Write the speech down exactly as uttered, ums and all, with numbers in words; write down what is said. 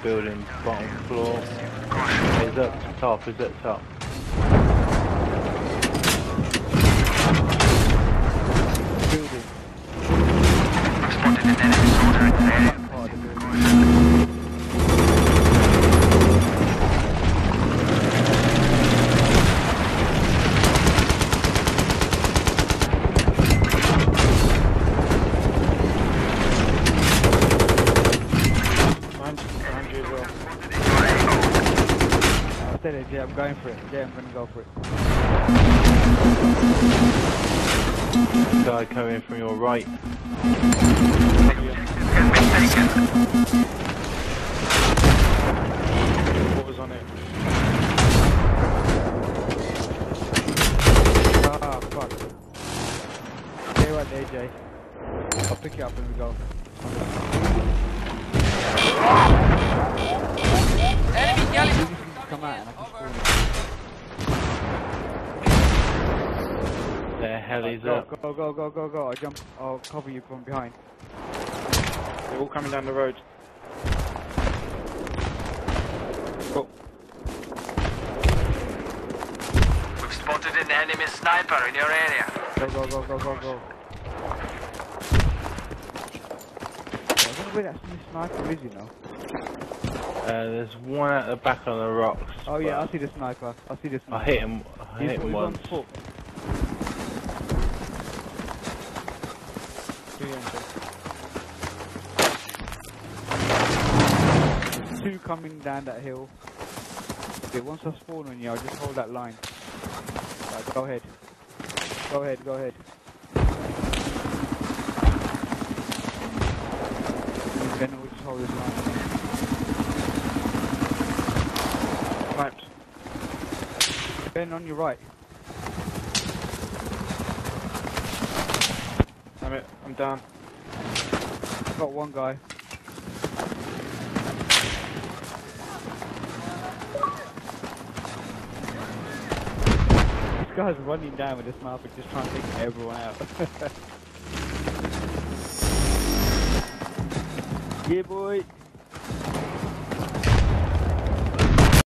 building, bottom floor. He's up top, he's up top. Building. Spotted an enemy soldier in the area. Yeah, I'm going for it. Yeah, I'm going to go for it. Guy coming from your right. What was on it? Ah, fuck. Stay right there, Jay. I'll pick you up and we go. Enemy yelling! Come out and I can spawn. The hell is go, up? Go, go, go, go, go. I jump. I'll cover you from behind. They're all coming down the road. Go. We've spotted an enemy sniper in your area. Go, go, go, go, go, go. I don't know where that sniper is, you know. Uh, there's one at the back on the rocks. Oh yeah, I see the sniper. I see the sniper. I hit him. I he's, hit him he's once. On foot. There's two coming down that hill. Okay, once I spawn on you, I'll just hold that line. Right, go ahead. Go ahead, go ahead. Then we'll just hold this line. Sniped. Ben, on your right. Damn it, I'm down. Got one guy. This guy's running down with this sniper, just trying to take everyone out. Yeah, boy.